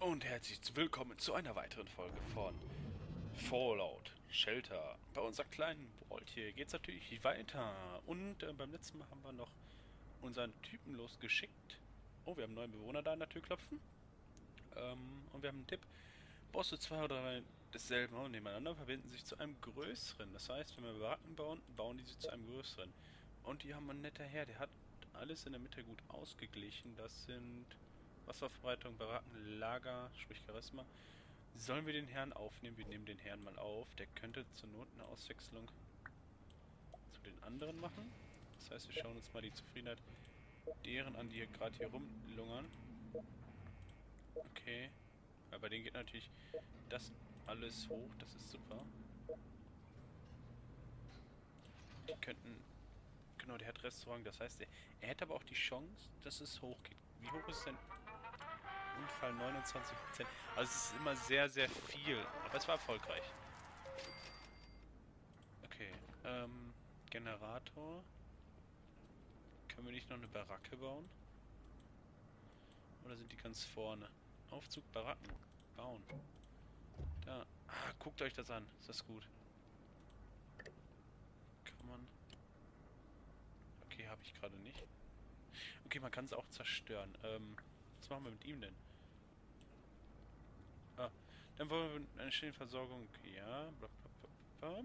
Und herzlich willkommen zu einer weiteren Folge von Fallout Shelter. Bei unserer kleinen Vault hier geht es natürlich weiter. Und beim letzten Mal haben wir noch unseren Typen losgeschickt. Oh, wir haben einen neuen Bewohner da an der Tür klopfen. Und wir haben einen Tipp. Baust 2 oder 3 desselben nebeneinander, verbinden sich zu einem größeren. Das heißt, wenn wir Baracken bauen, bauen die sich zu einem größeren. Und die haben einen netter Herr, der hat alles in der Mitte gut ausgeglichen. Das sind Wasserverbreitung, Baracken, Lager, sprich Charisma. Sollen wir den Herrn aufnehmen? Wir nehmen den Herrn mal auf. Der könnte zur Not eine Auswechslung zu den anderen machen. Das heißt, wir schauen uns mal die Zufriedenheit deren an, die hier gerade hier rumlungern. Okay. Weil bei denen geht natürlich das alles hoch. Das ist super. Die könnten... Genau, der hat Restaurant. Das heißt, er hätte aber auch die Chance, dass es hochgeht. Wie hoch ist denn... Unfall 29%. Also es ist immer sehr, sehr viel. Aber es war erfolgreich. Okay. Generator. Können wir nicht noch eine Baracke bauen? Oder sind die ganz vorne? Aufzug, Baracken. Bauen. Da. Ah, guckt euch das an. Ist das gut. Kann man... Okay, habe ich gerade nicht. Okay, man kann es auch zerstören. Was machen wir mit ihm denn? Ah, dann wollen wir eine schöne Versorgung. Ja, bla bla bla bla.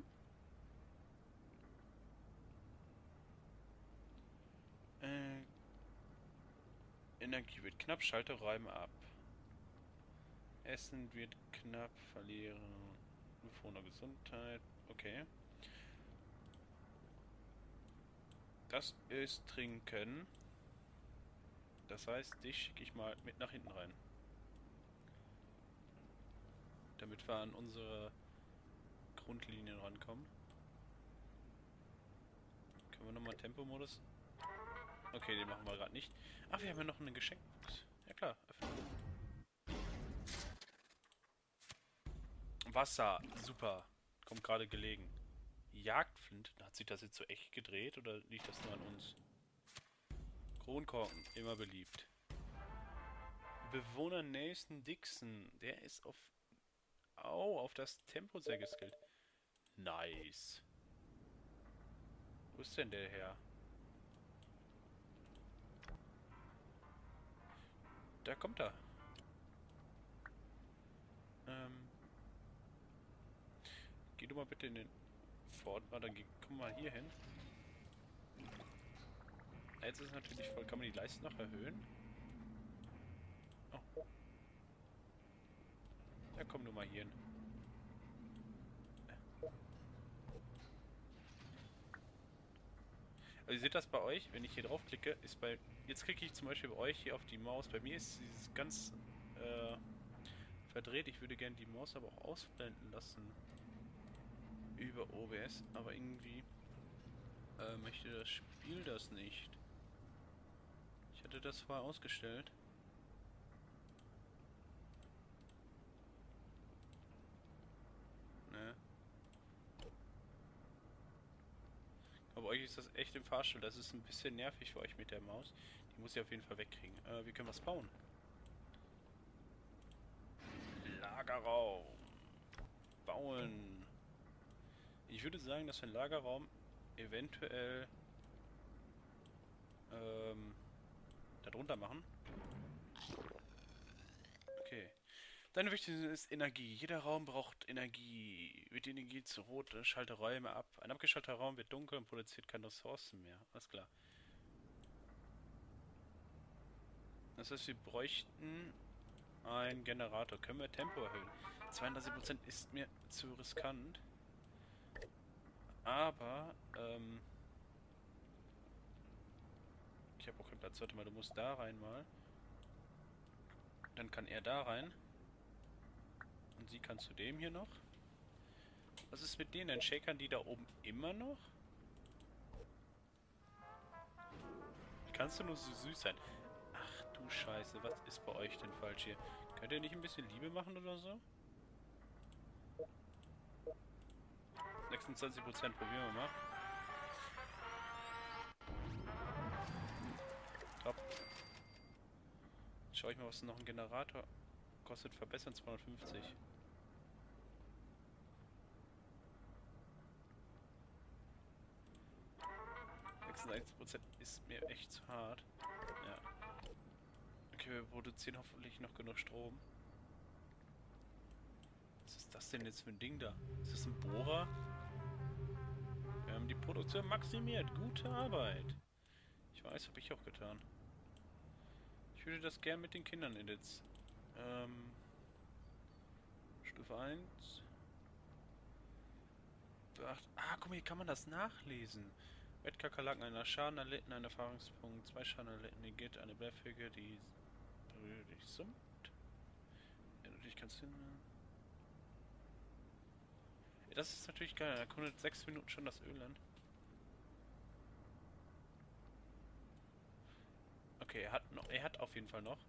Energie wird knapp, Schalter räumen ab. Essen wird knapp, verlieren. Bewohner Gesundheit. Okay. Das ist Trinken. Das heißt, dich schicke ich mal mit nach hinten rein. Damit wir an unsere Grundlinien rankommen. Können wir nochmal Tempomodus? Okay, den machen wir gerade nicht. Ach, wir haben ja noch eine Geschenkbox. Ja klar, öffnen. Wasser, super. Kommt gerade gelegen. Jagdflint. Hat sich das jetzt so echt gedreht oder liegt das nur an uns? Kronkorken, immer beliebt. Bewohner Nathan Dixon. Der ist auf... Oh, auf das Tempo sehr geskillt. Nice. Wo ist denn der her? Da kommt er. Ähm... Geh du mal bitte in den Fort. Dann komm mal hier hin. Jetzt ist es natürlich voll. Kann man die Leiste noch erhöhen? Oh. Ja, komm nur mal hier hin. Also ihr seht das bei euch, wenn ich hier draufklicke, ist bei... Jetzt klicke ich zum Beispiel bei euch hier auf die Maus. Bei mir ist dieses ganz verdreht. Ich würde gerne die Maus aber auch ausblenden lassen. Über OBS. Aber irgendwie möchte das Spiel das nicht. Ich hatte das vorher ausgestellt. Ne. Aber euch ist das echt im Fahrstuhl. Das ist ein bisschen nervig für euch mit der Maus. Die muss ich auf jeden Fall wegkriegen. Wie können wir es bauen? Lagerraum. Bauen. Ich würde sagen, dass wir einen Lagerraum eventuell darunter machen. Okay. Deine Wichtigste ist Energie. Jeder Raum braucht Energie. Wird die Energie zu rot, schalte Räume ab. Ein abgeschalteter Raum wird dunkel und produziert keine Ressourcen mehr. Alles klar. Das heißt, wir bräuchten einen Generator. Können wir Tempo erhöhen? 32% ist mir zu riskant. Aber, ich habe auch keinen Platz. Warte mal, du musst da rein mal. Dann kann er da rein. Und sie kann zu dem hier noch. Was ist mit denen? Dann shakern die da oben immer noch? Wie kannst du nur so süß sein? Ach du Scheiße, was ist bei euch denn falsch hier? Könnt ihr nicht ein bisschen Liebe machen oder so? 26%, probieren wir mal. Top. Schau ich mal, was noch ein Generator Kostet verbessern 250. 66% ist mir echt zu hart. Ja. Okay, wir produzieren hoffentlich noch genug Strom. Was ist das denn jetzt für ein Ding da? Ist das ein Bohrer? Wir haben die Produktion maximiert. Gute Arbeit. Ich weiß, habe ich auch getan. Ich würde das gern mit den Kindern edits. Stufe 1. Ah, guck mal, hier kann man das nachlesen. Wettkakerlaken, einer Schaden erlitten, ein Erfahrungspunkt, 2 Schaden erlitten, negiert eine Bärfähige, die dich summt. Ja, natürlich kannst du... Ja, das ist natürlich geil, er erkundet 6 Minuten schon das Ölland. Okay, er hat auf jeden Fall noch.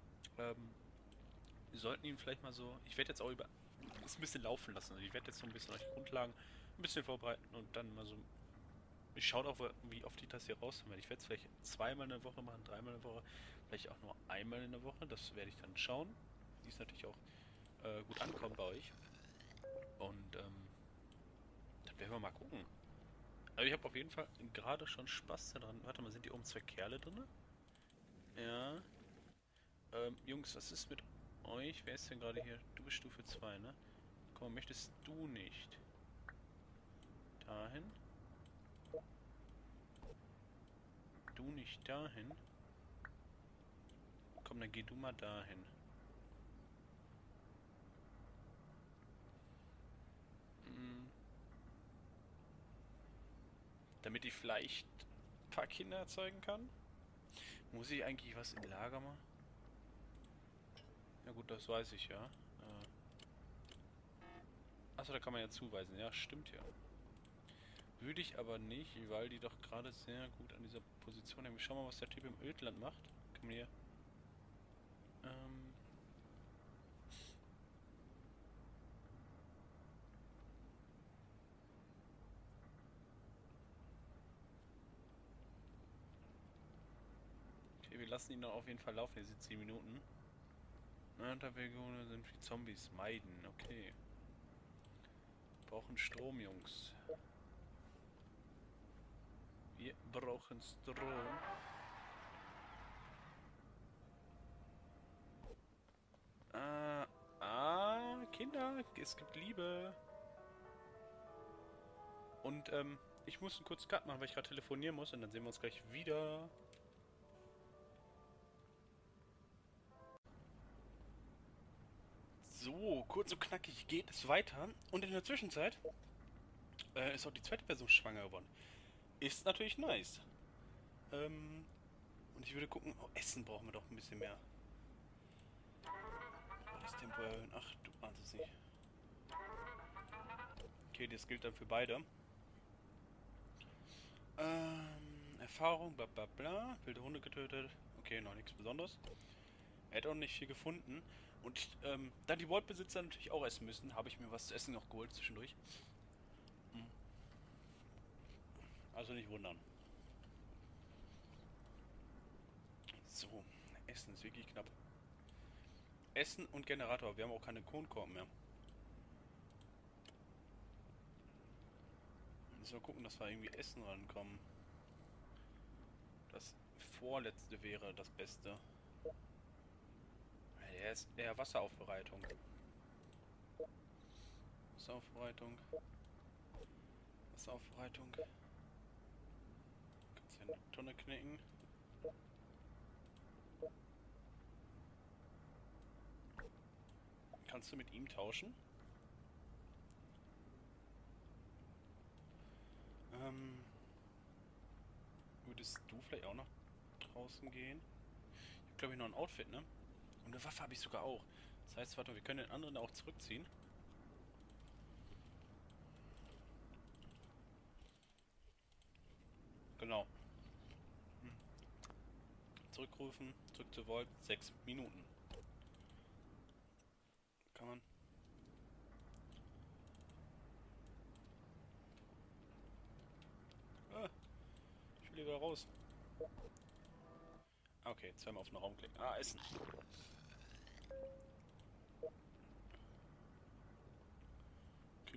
Wir sollten ihn vielleicht mal so... Ich werde jetzt auch das ein bisschen laufen lassen. Also ich werde jetzt so ein bisschen euch die Grundlagen ein bisschen vorbereiten und dann mal so... Ich schaue auch, wie oft ich das hier raushauen werde. Ich werde es vielleicht zweimal in der Woche machen, dreimal in der Woche, vielleicht auch nur einmal in der Woche. Das werde ich dann schauen. Die ist natürlich auch gut ankommen bei euch. Und dann werden wir mal gucken. Aber ich habe auf jeden Fall gerade schon Spaß daran. Warte mal, sind hier oben 2 Kerle drin? Ja. Jungs, was ist mit euch? Wer ist denn gerade hier? Du bist Stufe 2, ne? Guck mal, möchtest du nicht dahin? Du nicht dahin? Komm, dann geh du mal dahin. Hm. Damit ich vielleicht ein paar Kinder erzeugen kann? Muss ich eigentlich was im Lager machen? Ja gut, das weiß ich ja. Achso, da kann man ja zuweisen. Ja, stimmt ja. Würde ich aber nicht, weil die doch gerade sehr gut an dieser Position hängen. Schau mal, was der Typ im Ödland macht. Komm hier. Okay, wir lassen ihn doch auf jeden Fall laufen. Hier sind 10 Minuten. Unterwegungen sind wie Zombies. Meiden, okay. Brauchen Strom, Jungs. Wir brauchen Strom. Kinder, es gibt Liebe. Und, ich muss einen kurzen Cut machen, weil ich gerade telefonieren muss und dann sehen wir uns gleich wieder. So, kurz und knackig geht es weiter. Und in der Zwischenzeit ist auch die zweite Person schwanger geworden. Ist natürlich nice. Und ich würde gucken, oh, Essen brauchen wir doch ein bisschen mehr. Das Tempo erhöhen. Ach, du ahnst es nicht. Okay, das gilt dann für beide. Erfahrung, bla bla bla. Wilde Hunde getötet. Okay, noch nichts Besonderes. Er hat auch nicht viel gefunden. Und da die Waldbesitzer natürlich auch essen müssen, habe ich mir was zu essen noch geholt zwischendurch. Also nicht wundern. So, Essen ist wirklich knapp. Essen und Generator. Wir haben auch keine Kronkorken mehr. Müssen wir gucken, dass wir irgendwie Essen rankommen. Das vorletzte wäre das Beste. Er ist eher Wasseraufbereitung. Wasseraufbereitung. Wasseraufbereitung. Kannst du eine Tonne knicken. Kannst du mit ihm tauschen? Würdest du vielleicht auch nach draußen gehen? Ich habe glaube ich noch ein Outfit, ne? Und eine Waffe habe ich sogar auch. Das heißt, warte, wir können den anderen auch zurückziehen. Genau. Zurückrufen, zurück zu Volt, 6 Minuten. Kann man. Ah, ich will wieder raus. Okay, zweimal auf den Raum klicken. Ah, Essen.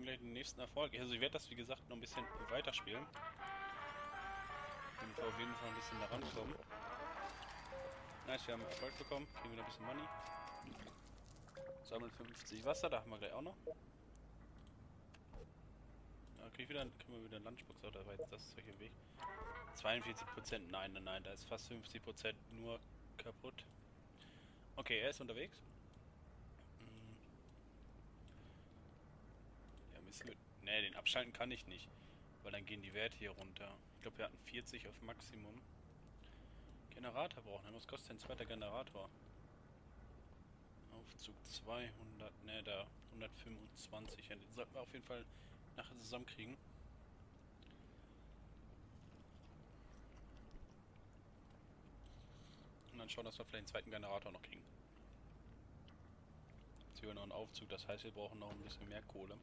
dann gleich den nächsten Erfolg. Also ich werde das wie gesagt noch ein bisschen weiterspielen. Damit wir auf jeden Fall ein bisschen da rankommen. Nice, wir haben Erfolg bekommen. Kriegen wieder ein bisschen Money. Sammeln 50 Wasser, da haben wir gleich auch noch. Ja, kriegen wir wieder einen Lunchbox, oder war jetzt das solche Weg? 42%, nein, nein, nein, da ist fast 50% nur kaputt. Okay, er ist unterwegs. Ja, müssen wir... Ne, den abschalten kann ich nicht. Weil dann gehen die Werte hier runter. Ich glaube, wir hatten 40 auf Maximum. Generator brauchen wir. Was kostet denn ein zweiter Generator? Aufzug 200, ne, da 125. Ja, den sollten wir auf jeden Fall nachher zusammenkriegen. Und dann schauen, dass wir vielleicht einen zweiten Generator noch kriegen. Jetzt hier noch einen Aufzug, das heißt, wir brauchen noch ein bisschen mehr Kohle.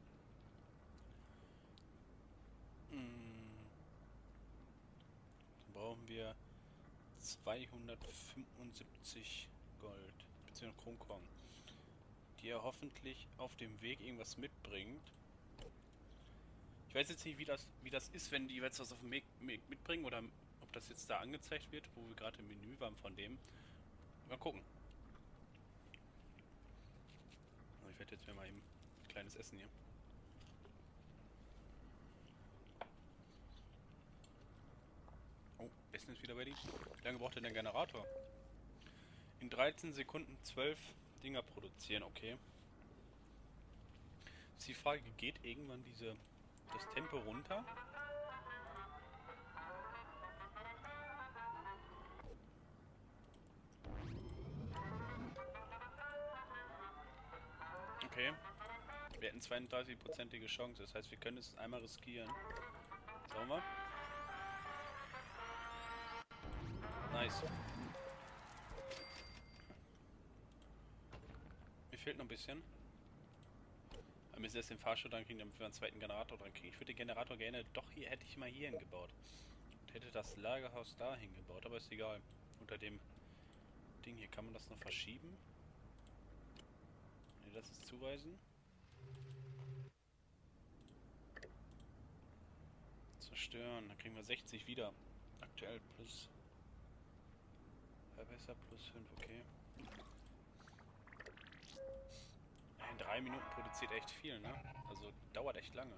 Dann brauchen wir 275 Gold, beziehungsweise Kronkorn, die er hoffentlich auf dem Weg irgendwas mitbringt. Ich weiß jetzt nicht, wie das ist, wenn die jetzt was auf dem Weg mitbringen oder ob das jetzt da angezeigt wird, wo wir gerade im Menü waren von dem. Mal gucken. Ich werde jetzt mal eben ein kleines Essen hier. Oh, Essen ist wieder ready. Wie lange braucht denn der Generator? In 13 Sekunden 12 Dinger produzieren, okay. Ist die Frage, geht irgendwann das Tempo runter? Okay. Wir hätten 32%ige Chance, das heißt, wir können es einmal riskieren. Schauen wir. Nice. Mir fehlt noch ein bisschen. Wir müssen erst den Fahrstuhl dran kriegen, damit wir einen zweiten Generator dran kriegen. Ich würde den Generator gerne, doch hier hätte ich mal hier hingebaut. Und hätte das Lagerhaus da hingebaut, aber ist egal. Unter dem Ding hier, kann man das noch verschieben? Ne, das ist zuweisen. Zerstören, dann kriegen wir 60 wieder. Aktuell plus... Verbessert plus 5, okay. In 3 Minuten produziert echt viel, ne? Also dauert echt lange.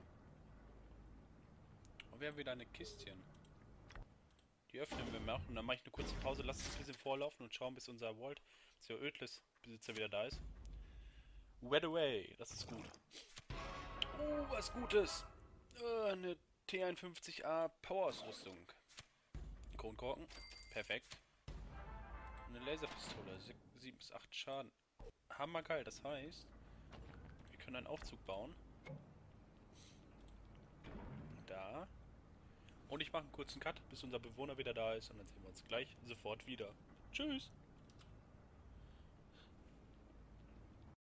Und wir haben wieder eine Kistchen. Die öffnen wir mal und dann mache ich eine kurze Pause, lass uns ein bisschen vorlaufen und schauen, bis unser Vault, bis der Ödlis-Besitzer wieder da ist. Right away, das ist gut. Oh, was Gutes! Eine T51A Power-Ausrüstung. Kronkorken, perfekt. Eine Laserpistole, 7 bis 8 Schaden. Hammergeil, das heißt, wir können einen Aufzug bauen. Da. Und ich mache einen kurzen Cut, bis unser Bewohner wieder da ist und dann sehen wir uns gleich sofort wieder. Tschüss!